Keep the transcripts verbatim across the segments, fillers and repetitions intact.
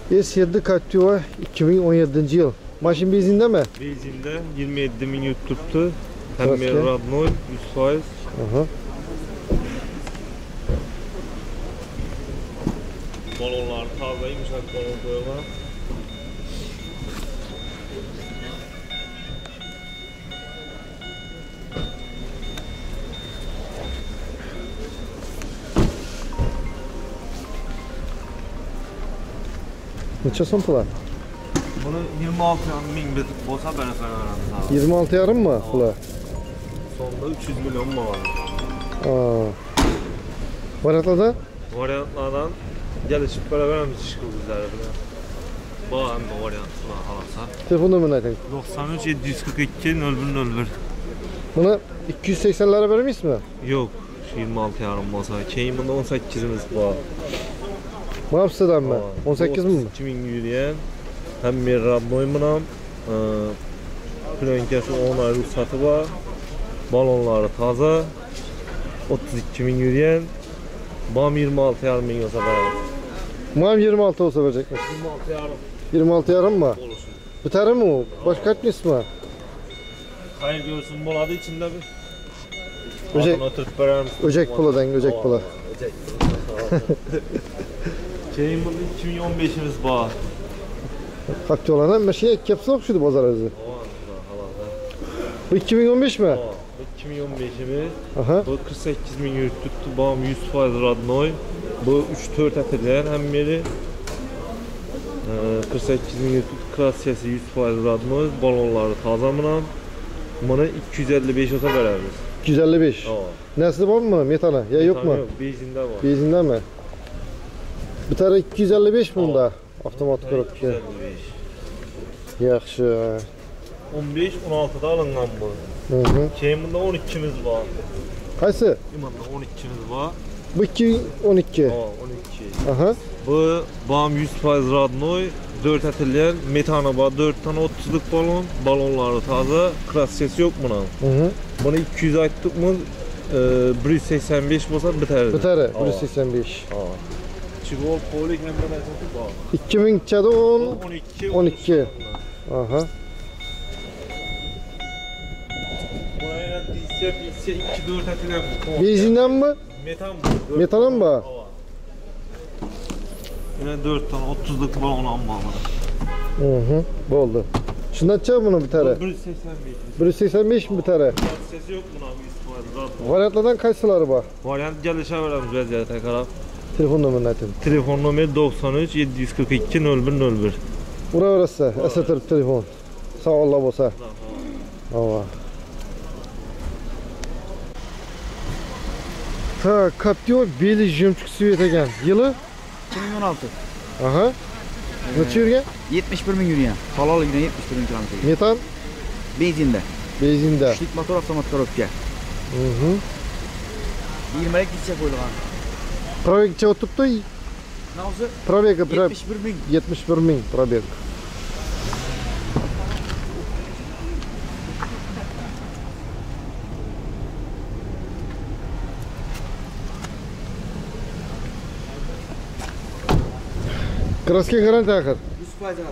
S yedi Captiva iki bin on yedinci yıl. Maşin benzinde mi? Benzinde yirmi yedi bin yurt tuttu. Hem Radnoy yüz faiz. Aha. Balonlar taze yumuşak balon koyuyorlar. Neçə son pula? Bunu yirmi altı bin bir olsa ben efendim. yirmi altı yarım mı pula? Sonunda üç yüz milyon mu var? Aa. Varyantlardan? Varyantlardan gelişip beraber mi çıkıyor bizlere bile? Bu hem de varyantına alırsa. Telefon numarını aytın. doksan üç yedi yüz kırk iki nol bir nol bir. Bunu iki yüz seksenlere vermeyiz mi? Yok. yirmi altı yarım olsa. Keyiminde on sekizimiz var. Bu hapsıdan mı? on sekiz mi? iki bin yürüyen. Hem bir Radnoy mınam. Plankesi on ay ruhsatı var. Balonları taze. otuz iki bin yürüyen. Bam yirmi altı yarım milyon olsa verir. Mam yirmi altı olsa verecekmiş. yirmi altı yarım. yirmi altı yarım mı? Olursun. Biter mi o? Başka etmiş mi? Hayır görsün boladı içinde bir. Öcek, öcek puladan, öcek pula. Öcek pula. Şeyin bunu iki bin on beşimiz var. Fakti olan hem şey kepsi okşuydu pazar özü. Bu iki bin on beş mi? Bu iki bin on beşimiz. Aha. Bu kırk sekiz bin yurt tuttu. Bağım yüz faiz Radnoy. Bu üç dört atırlayan hem biri. kırk sekiz bin yurt tuttu. Krasiyası yüz faiz Radnoy. Balonları taze mınam. Bunu iki yüz elli beş olsa veririz. iki yüz elli beş. Nesli var mı? Metana? Ya yok mu? Yok, benzinde var. Benzinde mi? Bir tane iki yüz elli beş mi bunda? Avtomatik olarak. iki yüz elli beş. Yaxşı. on beş on altıda alıngan bu. Hı hı. Keyiminde on ikimiz var. Qaysı? İmanda on ikimiz var. Bu iki bin on iki. Aa, on iki. Aha. Bu bam yüz faiz Radnoy. dört atılyan metana var. dört tane otuzluk balon. Balonları taze. Krasiyası yok buna. Hı hı. Bunu iki yüz ayttık mı e, bir yüz seksen beş olsa biter. Biter. bir yüz seksen beş. Aa. Çigol polik hem de mesela var. iki bin on on iki. on iki. Aha. Buraya dizse dizse iki dört atılyan. Benzinden mi? Metan mı? Metana mı bu? Yine dört tane otuzluk balon amma. Hı hı. Bu oldu. Şundan çağır bunu bir tane. bir yüz seksen beş. bir yüz seksen beş mi bir tane? Sesi yok buna bir Varyantlardan kaçsaları var? Varyant gelişe veremiz vəziyyətə tekrar. Telefon numarını aytın. Telefon numara doksan üç yedi yüz kırk iki nol bir nol bir. Ura orası. Esatır telefon. Sağ ol Allah olsa. Allah. Ta Captiva beli jemçuk sivet ekan. Yılı? iki bin on altı. Aha. Neçe yürgen? yetmiş bir bin yürüyen. Halal yine yetmiş bir bin kilometre. Metan? Benzinde. Benzinde. Üçlük motor avtomatik korupke. Hı hı. yirmilik gidecek koyulgan. Probek çabuk tuttu. Ne olsa? Probek yetmiş bir bin. yetmiş bir bin probek. Kraske garanti akır. yüz faiz rahatım.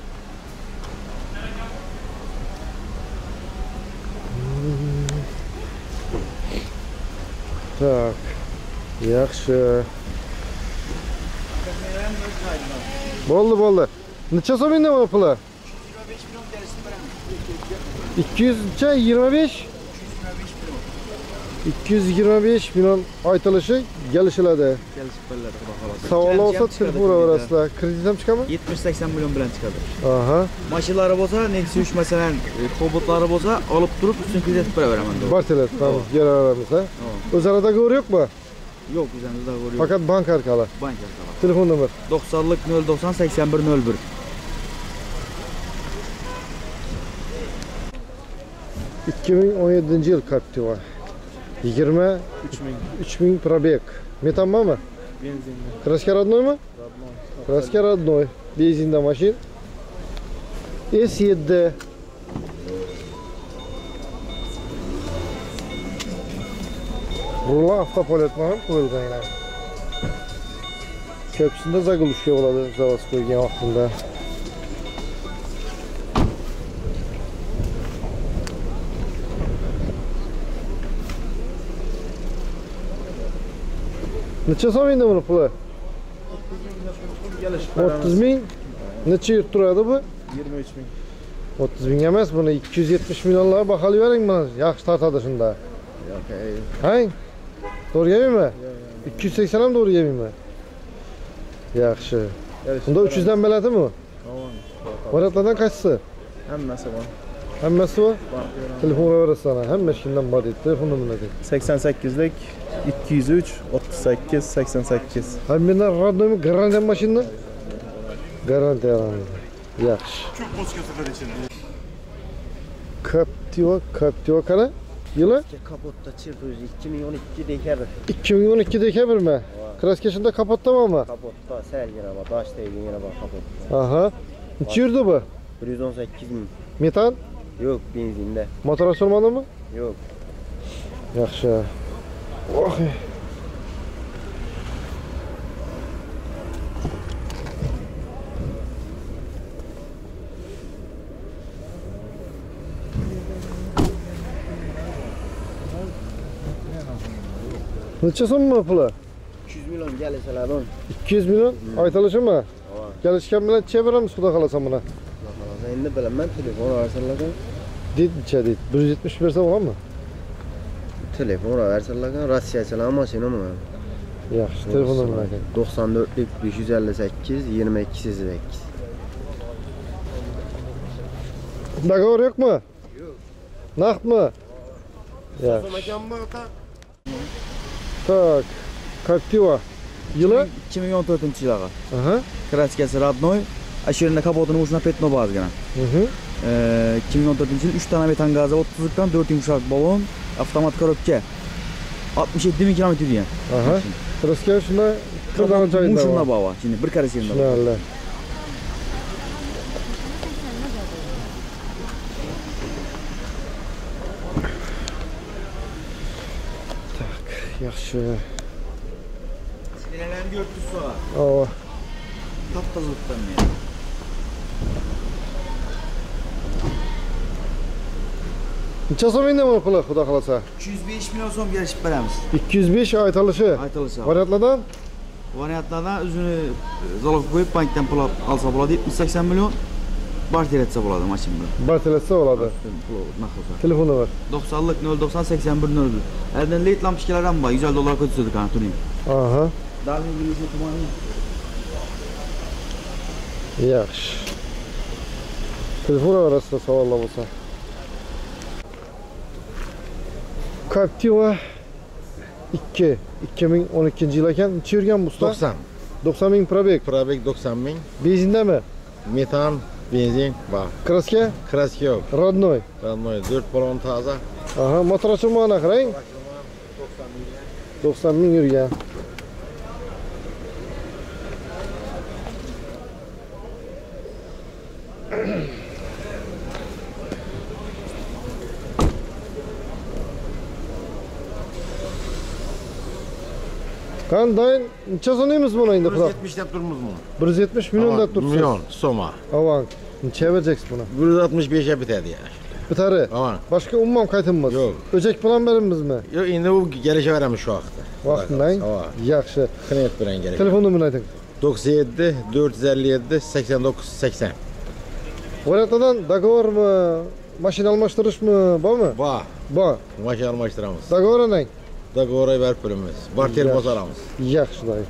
Tak. Yaxşı. Boldu boldu. Neçe sobinde bu pula? iki yüz yirmi beş. iki yüz yirmi beş milyon aytılışı gelişiladi. Gelişip belirler bakalım. Sağ ol olsa telefon arasında kreditem çıkamı? yetmiş seksen milyon bilen çıkadır. Aha. Maşinları boza, Nexus üç mesela kobotları boza alıp durup üstün kredit para veremem. Var telefon, tamam. Gel aramızda. Öz arada gör yok mu? Yok üzerinizde görüyor. Fakat bank arkalı. Bank arkalı. Telefon numara. doksanlık nol doksan seksen bir nol bir. iki bin on yedinci yıl Captiva. yirmi üç bin probek. Metan var mı? Benzinli. Krasker Radnoy mu? Radnoy. Krasker Radnoy. Benzinde maşin. S yedi. Rula avtopolet var mı? Koyulgan yine. Köprüsünde Zaguluşka bo'ladi, zavod qo'ygan vaqtida. Necha so'm endi buni puli? o'ttiz ming. Necha yurt turadi bu? yigirma uch ming. o'ttiz ming emas, buni ikki yuz yetmish millionlar baholab bering mana. Yaxshi tortadi shunda. Yo'q, ey. Hang? To'g'ri yemiymi? ikki yuz sakson ham to'g'ri yemiymi? Yaxshi. Unda uch yuz dan beladimi? Tamam. Variantlardan qaysisi? Hammasi bor. Hammasi bor? Telefon verasizlar. Hamma ishimdan bor deydi. Telefon nomerlari. sakson sakkizlik ikki yuz uch o'ttiz sakkiz sakson sakkiz. Hammalar radnomi garantiya mashinani? Garantiya. Yaxshi. Captiva, Captiva qara? Yılı? Kapotta çırpıyoruz ikki ming o'n ikki dekabr. ikki ming o'n ikki dekabr mi? Kraska shunda kapotda mı? Kapotta sel yine bak, taş değdi yine bak kapotta. Aha. Necha yurdi bu? bir yuz o'n sakkiz ming. Metan? Yok benzinde. Motor açılmadimi? Yok. Yaxshi. Oh. Necha so'mmi puli? ikki yuz milyon gelirseler on. ikki yuz milyon aytilishi mi? Kelishgan bilan necha beramiz xudo xolasa buni? Endi bilaman telefon verseler. Deydi necha deydi? bir yuz yetmish bersa bo'ladimi? Telefon verseler Rossiyachilar mashina mı? Yaxshi, telefon bilan. doksan dörtlik besh yuz ellik sakkiz yigirma ikki sakkiz. Dogovor yo'qmi? Yo'q. Naqdmi? Yaxshi. Tak. Captiva. Yılı? ikki ming o'n to'rtinchi yil ağa. Aha. Kraskasi Radnoy. Ashirinde kapotini uçuna petno bazgana. Hı hı. Ee, ikki ming o'n to'rtinchi yil uch dona metan gazi o'ttizlikdan to'rt yumshoq balon, avtomat korobka. oltmish yetti ming kilometr yurgan. Aha. Kraska shunda qirdan joyida. Shunda baba. Şimdi bir karesi yerinde. Shunalla. Tak, yaxshi. Sinirlendi dört yüz soğa. Ava. Taptazılıktan ya. Necha so'm endi buni puli xudo xolasa? iki yüz besh milyon so'm gelişip beramiz. ikki yuz besh aytilishi. Aytilishi. Variantlardan Variantlardan o'zini zalog qo'yib bankdan pul olsa bo'ladi, yetmish sakson milyon barter etsa bo'ladi mashina bilan. bartelatsa bo'ladi. Telefoni var. to'qsonlik nol doksan sakson bir nol bir. Elden late lampochkalar ham bor, yuz ellik dollar ko'rsatdik ana turing. Aha. Dalmi yilishi tumani. Yaxshi. Telefon orasida savollar bo'lsa. Captiva ikki ikki ming o'n ikkinchi yil ekan. Necha yurgan bu usta? doksan. doksan ming probek. Probek doksan ming. Benzindami? Metan, benzin var. Kraska? Kraska yok. Rodnoy. Ranmoy dört balon taze. Aha, motor açılmağına qarang. doksan ming yurgan. Qanday necha so'raymiz buni endi xudo? yüz yetmiş deb turmiz mu? bir yuz yetmish million deb turibsiz. Milyon soma. Avan. Necha bereceksiz buni? bir yüz altmış beşe bitadi ya. Bitari. Avan. Boshqa umuman qaytinmiz. Yo'q. O'chak bilan berimizmi? Yo endi u gelişe veramiz şu vaqtda. Vaqtindan. Yaxshi. Xizmat bilan gerek. Telefon numarini ayting. doksan yedi dört yüz elli yedi seksen dokuz seksen. Variantlardan dogovormi, mashina almashtirishmi, bormi? Bor. Bor. Mashina almashtiramiz. Dogovor anang. Dogovora berib pulimiz. Barter bosaramiz. Yaxshi dayı.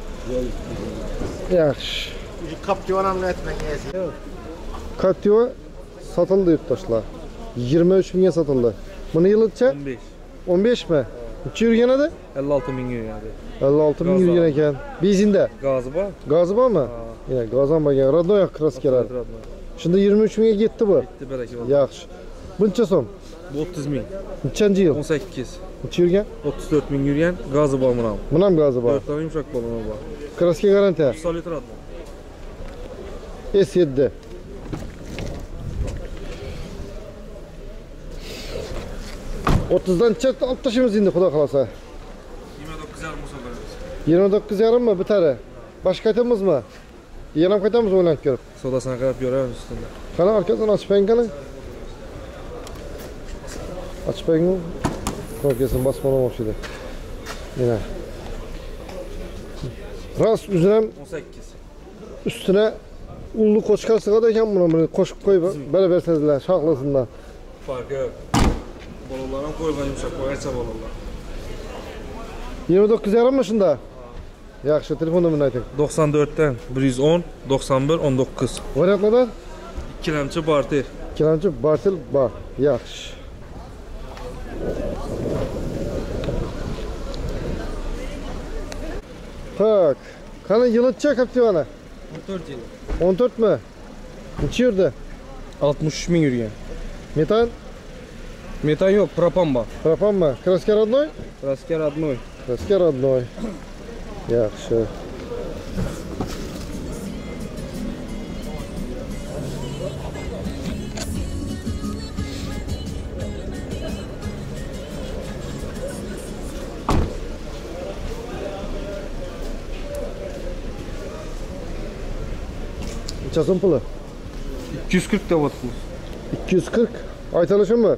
Yaxshi. Şu Captiva'nı etmengesi. Captiva satıldı yurttaşlar. yigirma uch mingga satıldı. Buni yilicha o'n besh. o'n besh mi? Necha yurgan edi? ellik olti ming yuradi. ellik olti ming yurgan ekan. Benzinda. Gazi bor? Gazi bormi? Yine gaz ham bo'lgan. Rodnoy kraskalar. Shunda yigirma uch mingga ketdi bu. Bitti baraka bo'ldi. Yaxshi. Buncha so'm. Bu o'ttiz ming. Nechanchi yil? o'n sakkiz. Necha yurgan? o'ttiz to'rt ming yurgan. Gazi bor mana. Buni ham gazi bor. to'rt ta yumshoq baloni bor. Kraska garantiya. uch litr atdi. S yedi. o'ttizdan chetda olib tashlaymiz endi xudo xolasa. yigirma to'qqiz yarim bo'lsa beramiz. yigirma to'qqiz yarim mi bitari? Başka aytamız mı? Yana kaytamız oynayıp görüp. Sodasına qarab göramiz üstünde. Kana arkasını açıp ayın kana. Açıp ayın. Korkuyorsun basmalam oluşuydu. Yine. Rast üzerine on sakkiz. üstüne unlu koçkar sıkadayken buna böyle koşup koyup böyle versediler şaklısından. Farkı yok. Bolalarım koyulgan yumuşak koyarsa bolalar. yirmi dokuz yarım yaşında. Yaxşı, telefon numarını ayting. doksan dörtdən bir yuz on, doksan bir, on dokuz. Variantlardan İkilemçi barter. ikkilamchi Bartel bor. Yaxşı. Tak. Qani yılıncha Captiva'ni? o'n to'rt yil. o'n to'rt mi? Necha yurdi? oltmish uch ming yurgan. Metan, Metan yo'q, propan bor. propan mi? Kraska родной? Kraska родной. Kraska родной. Yaxşı. Neçəsin pulu? ikki yuz qirq deyapsiz. ikki yuz qirq. Aytalışın mı?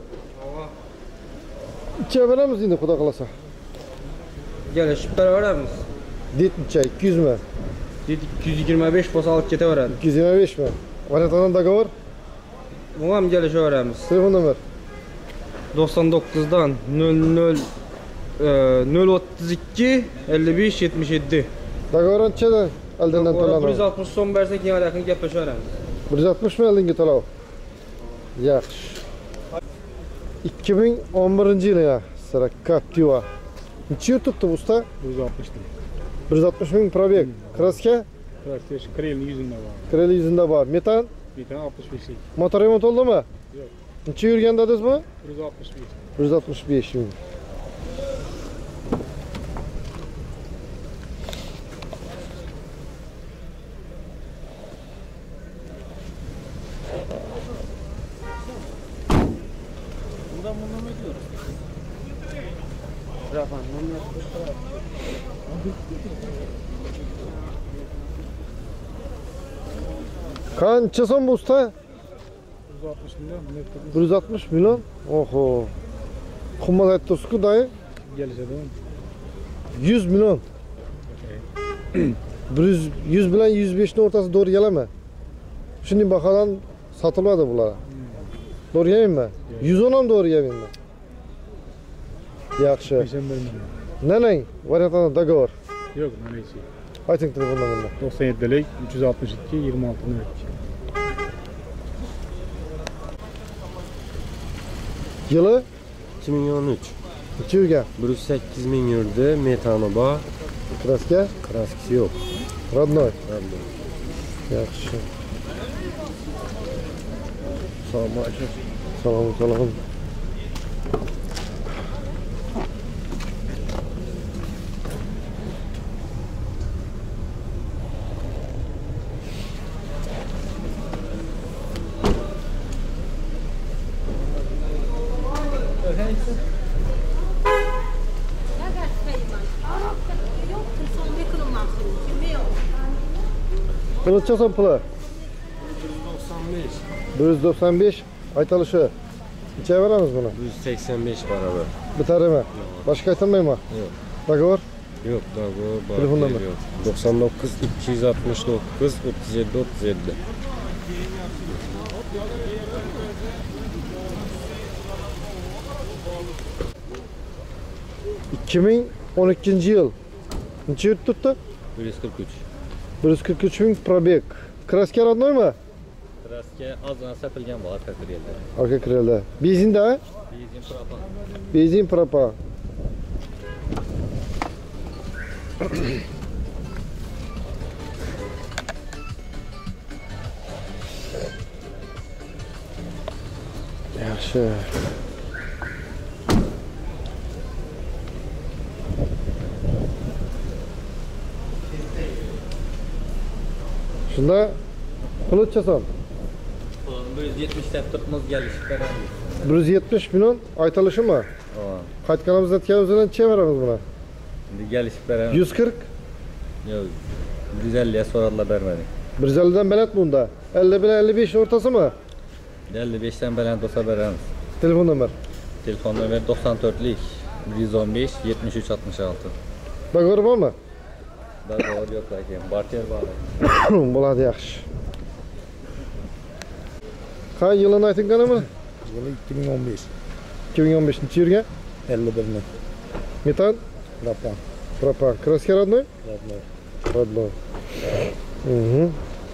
İkiye veremiz yine Xudo qalasa. Gelishib beraveramiz. Det necha? ikki yuz mi? Dedik ikki yuz yigirma besh bo'lsa olib ketaveradi. ikki yuz yigirma besh mi? Variantlardan dogovor. Bu ham kelishaveramiz. Telefon nomer. doksan dokuzdan nol nol nol o'ttiz ikki ellik besh yetmish yetti. Dogovor nechadan aldandan bir yuz to'lanadi? oltmish so'm bersak yana yaqin gaplashaveramiz. bir yuz oltmish mi aldingi to'lov? Yaxshi. ikki ming o'n birinchi yil ya. Sira Captiva. Necha yurt tutdi bu usta? bir yuz oltmish ming. bir yuz oltmish ming probeg. Kraska? Kraska krelni yuzunda bor. Kreli yuzunda bor. Metan? Metan oltmish beshlik. Motor remont oldimi? Yo'q. Necha yurgan dedingizmi? bir yuz oltmish besh. bir yuz oltmish besh ming. Qancha so'm bu usta? bir yuz oltmish million metr bir yuz oltmish million. Oho. Qimmat aytdingiz-ku dayı. kelishadi. yuz million. bir yuz, yuz bilan yuz besh ni o'rtasi to'g'ri kelami? Shunday bahodan sotiladi bular. To'g'ri kelmaymi? yuz o'n ham to'g'ri kelmaymi? Yaxshi. Peshanba million. Nanang variantdan dogovor. Yo'q, mana ichi. Ayting telefon nomerini. to'qson yettilik uch yuz oltmish ikki yigirma olti nol ikki. Yili ikki ming o'n uch. necha yurgan? bir yuz sakkiz ming yurdi, metani bor, Kraska? kraskasi yo'q. Родной. Yaxshi. Assalomu alaykum. Salom, salom. Qılıçça son pulu? bir yuz doksan besh. Aytalışı. Neçeye veremiz bunu? bir yuz sakson besh barabar. Biter mi? Başka aytılmayı mı? Yo'q. Dogovor? Yo'q, dogovor bor. Telefon nomer. yo'q. to'qson to'qqiz ikki yuz oltmish to'qqiz o'ttiz yetti o'ttiz yetti. ikki ming o'n ikkinchi yil. Necha yurt tutdi? bir yuz qirq uch. bir yuz qirq uch ming probeg. Kraska родной mi? Kraska ozgina sotilgan bor orqa krelda. Arka krelda. Benzinda? Benzin propan. Benzin propan. Yaxshi. Shunda qilichcha son. bir yuz yetmish deb turibmiz kelishib beramiz. bir yuz yetmish million aytılışımı? Ha. Qaytganimizda aytganimiz bilan necha beramiz buna? Endi kelishib beramiz. yuz qirq? Yo'q. bir yüz elliye soradılar vermedik. bir yuz ellidan belat bunda. elli bir elli besh ortası mı? elli beşten baland olsa beramiz. Telefon nomer. Telefon nomeri doksan to'rtlik bir yuz o'n besh yetmish uch altmish olti. Bagor bormi? Bagor yo'q lekin barter bor. Bo'ladi, yaxshi. Qay yilini ayting qanami? Yılı ikki ming o'n besh. ikki ming o'n beshinchi yilga elli bir ming. metan, Propan. propan, kraska родной? Родной. Родной. Угу.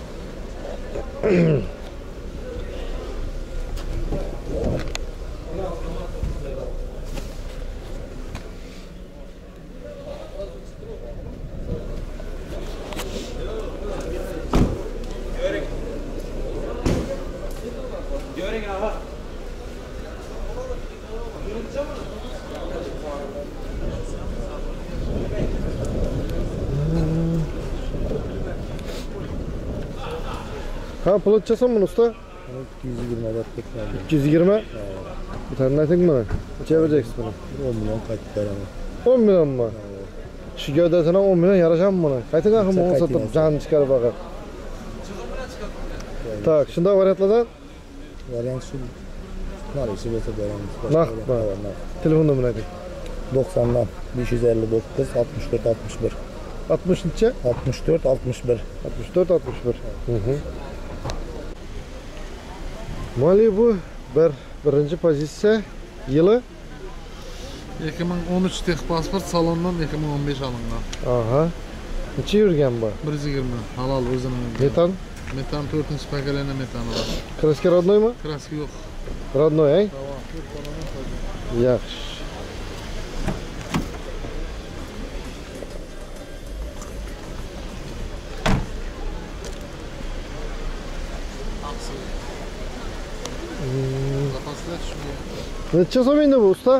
Ha, pul açasan bunu usta? ikki yuz yigirma bat ketmedi. ikki yuz yigirma? Bir tane ayting bana. Necha vereceksin bunu? o'n milyon qaytib beraman. o'n milyon mu? Şu gövdesine on milyon yarayacak mı buna? Qayting akım onu Qayting, satıp qayting. canını çıkarıp bakar. Tak, şunda variantlardan Variant şu. Neresi olsa beramiz. Naq mı? Telefon numarayı ayting. doksandan besh yuz elli dokuz altmış dört altmış bir. altmış necha? altmış dört altmış bir. altmış dört altmış bir. Hı hı. Malibu bir birinci pozitsiya yılı. ikki ming o'n uch texpasport salondan ikki ming o'n besh olingan. Aha. Necha yurgan bu? bir yuz yigirma halol o'zining. Metan, Metan to'rtinchi pokoleniya metani bor. kraska родной mu? Kraska yo'q. Родной, ay? Yaxshi. Zapaslar shunga. Necha so'm endi bu usta?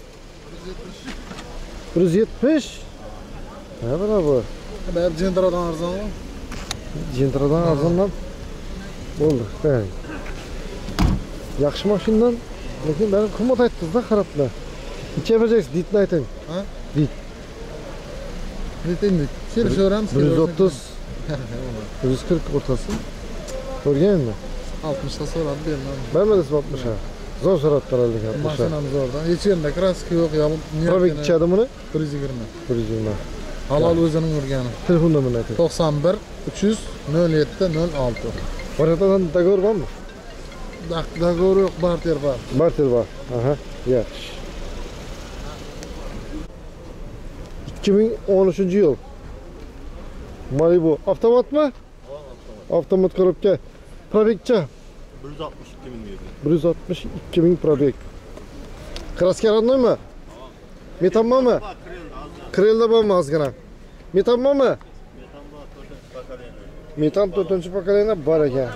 bir yuz yetmish. Ne bana bu? Bari Gentra'dan arzonmi? Gentra'dan arzondan bo'ldi. Qarang. Yaxshi mashinadan, lekin bari qimmat aytdingiz-da, qarablar. Necha berasiz? Ditni ayting. Ha? Dit. Netindik. Kelishaveramiz. bir yuz o'ttiz, bir yuz qirq o'rtasi. Ko'rganmi? oltmishta so'rab bermam. Bermadingizmi oltmishga? Zo'r so'ratdilar lekin oltmishga. Mashinamiz orada. Hech yerda kraska yo'q, yolib. Probek ichadi buni? bir yuz yigirma. bir yuz yigirma. Halol o'zining urgani. Telefon nomerini ayting. to'qson bir uch yuz nol yetti nol olti. Variantlardan dogovor bormi? Dogovor yo'q, barter bor. Barter bor. Aha, yaxshi. ikki ming o'n uchinchi yil. Malibu avtomatmi? Avtomat korobka. Probekcha bir yuz oltmish ikki ming yurdi. bir yuz oltmish ikki ming probek. Kraska роднойmi? Metan bormi? Krelda bormi ozgina? Metan bormi? Metan to'rtinchi pokoleniya bor ekan.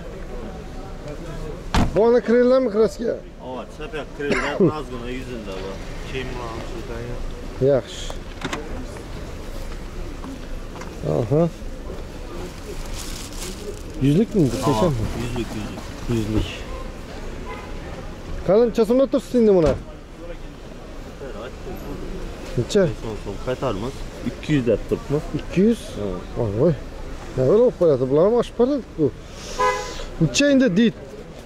Bu ana krellarmi kraska? Evet, sepet kriller nazgına yüzünde var. Kim var şuradan ya? Yaxshi. Aha. Yüzlük mü? Seçen mi? Yüzlük yüzlük. Yüzlük. Kalın çasımda tursun şimdi buna. Neçe? Son son kaytarmaz. iki yüz de tutmaz. iki yüz? Vay vay. Ne böyle operadı? Bunlar mı aşk paradı bu? Neçe indi dit?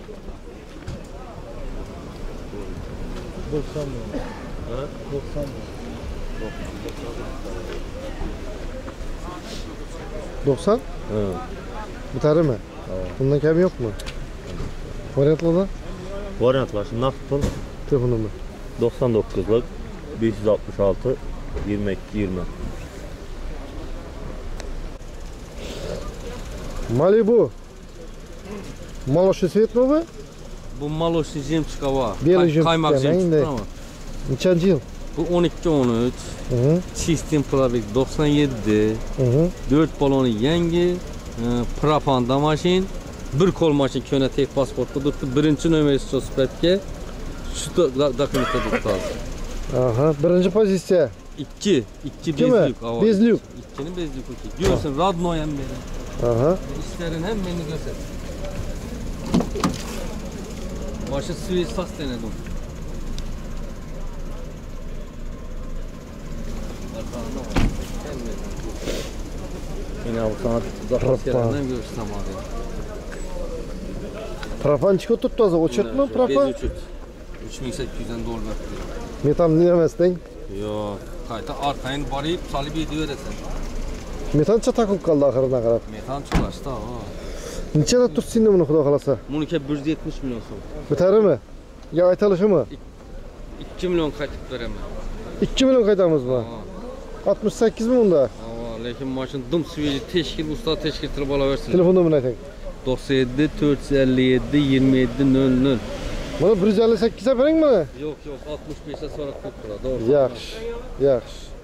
doksan mı? Ha? doksan mı? doksan? Evet. Bu tane mi? Bundan kemi yok mu? Variantlarda? Variant var. Şimdi nakit var. Telefonu mu? doksan dokuzluk beş yüz altmış altı yirmi iki yirmi. Malibu. Молочный цвет mi bu? Bu молочный жемчуга var. Белый жемчуг, Kaymak yani, жемчуг indi. var. Neçenci yıl? Bu on ikki on uch. Hı hı. Sistem probek doksan yedi. Hı hı. dört balonu yangi. e, Propanda mashin. Bir kol mashin köne tek pasportda durdu. Birinchi nomeri Sospetga. Şu dokumentda durdu. Aha, birinci pozisiya. ikki. ikki Kimi? bezlik. ava. Bezlik. İkkinin bezlik okey. Görsün Radnoy hem benim. Aha. İşlerin hem beni göster. Başı suyu sas denedim. Yine bu sana zapaslarından görürsem abi. Propan çıkı tuttu azı. Uçurt mu propan? üç bin sekiz yüzden dolar. Metan dinlemezden. Yok. Kayta arkayın barayıp salip ediveresin. Metan çatakıp kaldı ahırına kadar. Metan çılaştı ha. Neçe de tut şimdi bunu Xudo kalasa? Bununki bir yüz yetmiş milyon so'm. Biter mi? Ya aytalışı mı? ikki milyon qaytib beraman. ikki milyon kaytamız mı? altmış sekiz mi bunda? Ava, lekin mashin dim sveli teshkil usta teshkil qilib olaversin. Telefon numarını ayting. to'qson yetti to'rt yuz ellik yetti yigirma yetti nol nol. Bunu bir yüz elli sekize verin mi? Yo'q, yo'q, oltmish beshga so'rab qo'yib turadi. Yaxshi. Yaxshi.